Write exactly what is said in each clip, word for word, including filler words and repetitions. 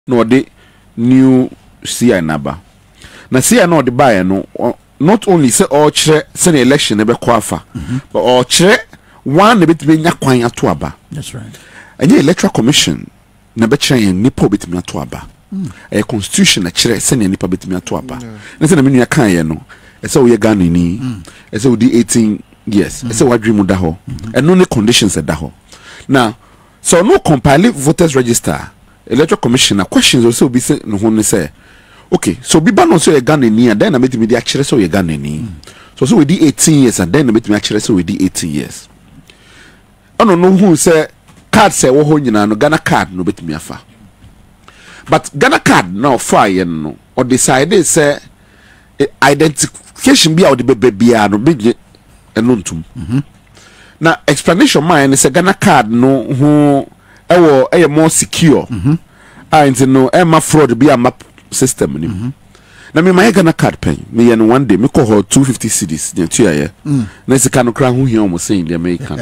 no de new C I number na C I no de buy no not only say all chere say the election e be ko afa but all chere one na betime nya kwan ato aba. That's right. And the electoral commission na be chere yen nipa betime ato aba a constitution na chere say nipa betime ato aba na say na menu kan ye no e say we Ghana ni e say we di eighteen years e say we dream da ho and no conditions e da ho now so no compile voters register electoral commission na questions also be say no ho say okay so be ban so ye Ghana ni and then na betime di chere so ye Ghana ni so so we di eighteen years and then na betime chere so we di eighteen years ono no hu say card say wo ho nyina no Ghana card no betime afa but Ghana card now fire no or decide say identification be out the baby bia no be enuntum na explanation mine say Ghana card no ho ewo eye more secure ah into no e ma fraud be a map system ni na me my Ghana card pen me yen one day me call her two hundred fifty cedis den tu ya na se kan kra ho hia o mo say the American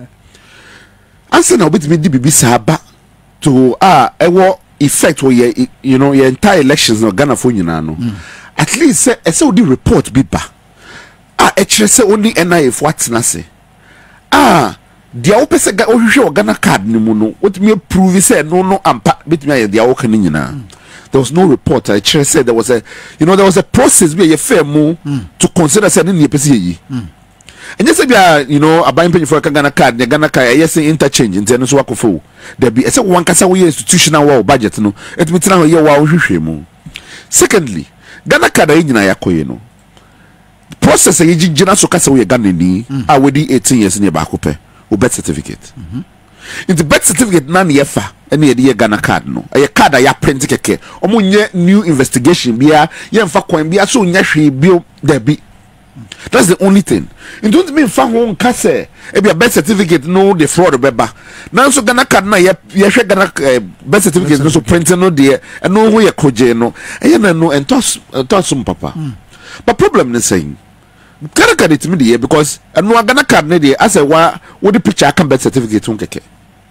answer na obit me di bibi sa ba to ah ewo effect wo ye you know your entire elections no Ghana for nyina no at least say e say odi report bi ba ah e kire say only N I F what na say ah dia wo pese ga ohwehwe Ghana card ni mu no what me prove say no no ampa betimi aye dia wo kan nyina. There was no report. I kire said there was a you know there was a process where you fair mu to consider say ni pese yi and you say you know abayin pay for Ghana card the Ghana card yes interchange nti no so wakofo there be say one kasa we institutional wa budget no it mean na ye wa ohwehwe mu. Secondly Ghana card ayi nyina yakoye no process ayi gina so kasa we Ghana ni a we di eighteen years ni ba akopɛ o birth certificate in the birth certificate na na yefa ene ye di Ghana card no aye card ya print keke omo nye new investigation bia ye mfa kwan bia so nya hwe bio there be. That's the only thing. It don't mean fa ho nka say e bia birth certificate no the fraud beba na so Ghana card na ye ye hwe Ghana uh, birth certificate no so print no de e no ho ye koje no e na no entos entosum papa mm. But problem is saying Ghana card it me de because no Ghana card ne de as a wa wo the picture can birth certificate on keke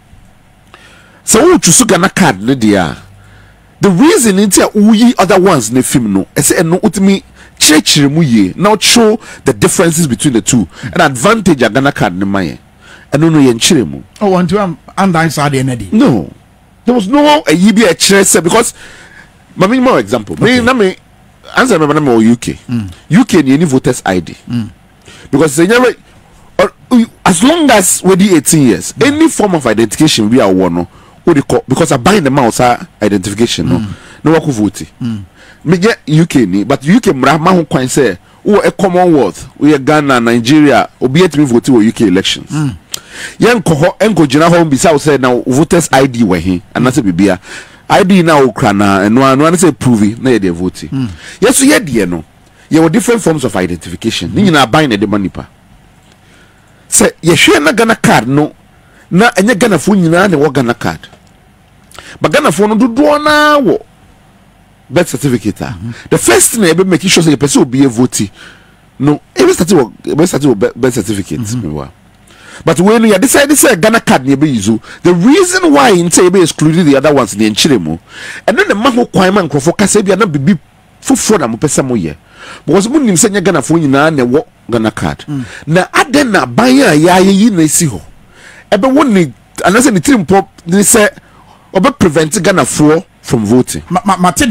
so wo choose Ghana card ne de the reason into we other ones ne film no e say no utimi chechire mu ye now show the differences between the two and advantage a Ghana card ne maye eno no ye nchire mu oh want to am and I saw the energy no there was no a yibi a chere say because mami more example okay. me na me answer me na me U K mm. U K ni any voters I D mm. because say never as long as we di eighteen years mm. any form of identification we are one no what they call because I buy the mouse identification no mm. no work vote mm. me get U K ni but U K mra ma ho kwan say wo a Commonwealth we Ghana Nigeria obi etimi vote wo U K elections mm. yen ko ho enko gina ho bi say say now voters I D we he anase bibia I D na okra na no anu an say prove na ye dey vote mm. yes so ye dey no ye were different forms of identification ni nyina buy na de manipa say ye hwe na Ghana card no na enye Ghana fo nyina na wo Ghana card but Ghana fo no dodo na wo birth certificate mm-hmm. The first thing ebe make sure say the person will be a vote no ebe start wo ebe start wo birth certificate mm-hmm. But when you decide to say Ghana card ebe use the reason why in say ebe excluded the other ones in enchire mu and then the man who kwan man krofo kasa bia na bibi foforo na mo pesa mo ye because mo nim say nya Ghana fo nyina na wo Ghana card mm. Na aden na ban ya ya yi na si ho ebe woni anase ni trim pop ni say obe prevent Ghana fo from voting ma, ma, ma